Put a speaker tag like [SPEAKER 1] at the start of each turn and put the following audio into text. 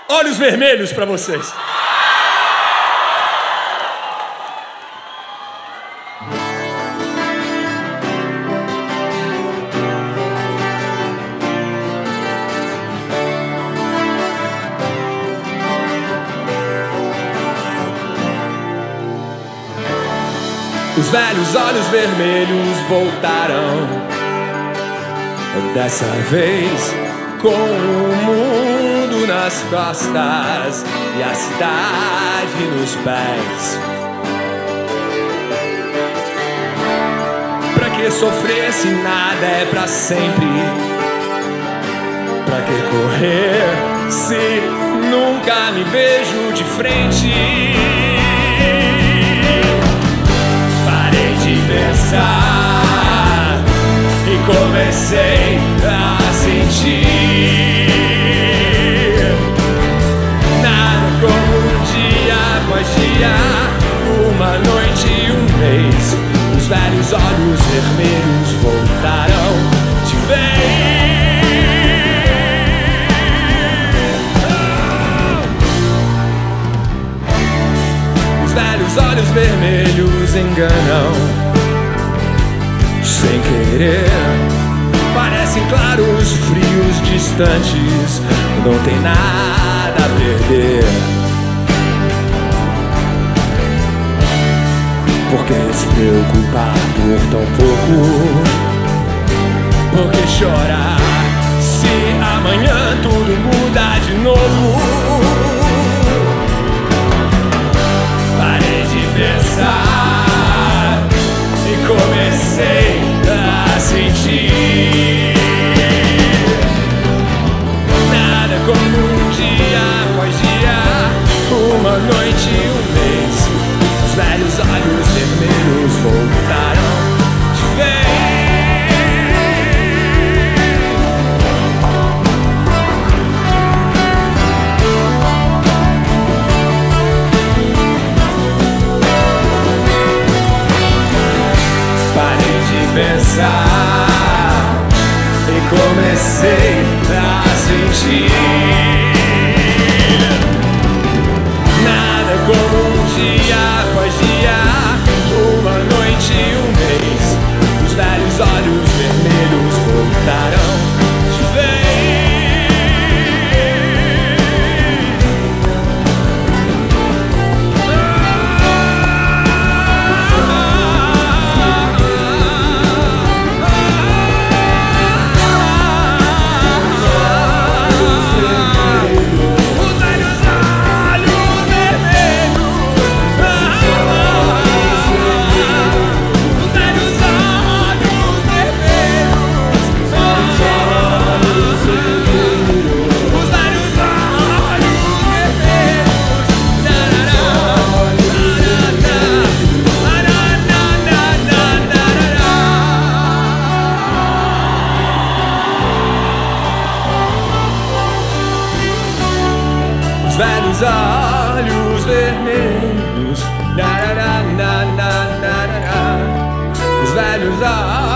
[SPEAKER 1] Olhos vermelhos pra vocês. Os velhos olhos vermelhos voltarão, dessa vez com o mundo nas costas e a cidade nos pés. Pra que sofrer se nada é pra sempre? Pra que correr se nunca me vejo de frente? Pensar e comecei a sentir nada como um dia após dia, uma noite e um mês. Os velhos olhos vermelhos voltarão de vez. Os velhos olhos vermelhos enganam sem querer, parecem claros, frios, distantes, não tem nada a perder. Por que se preocupar por tão pouco? Por que chorar se amanhã tudo muda de novo? Parei de pensar e comecei a sentir nada como um dia após dia, uma noite e um mês. Os velhos olhos vermelhos voltaram de vez. Parei de pensar e comecei a sentir nada como um dia após dia, uma noite e um mês. Os velhos olhos vermelhos voltarão de vez. Velhos olhos vermelhos, os velhos olhos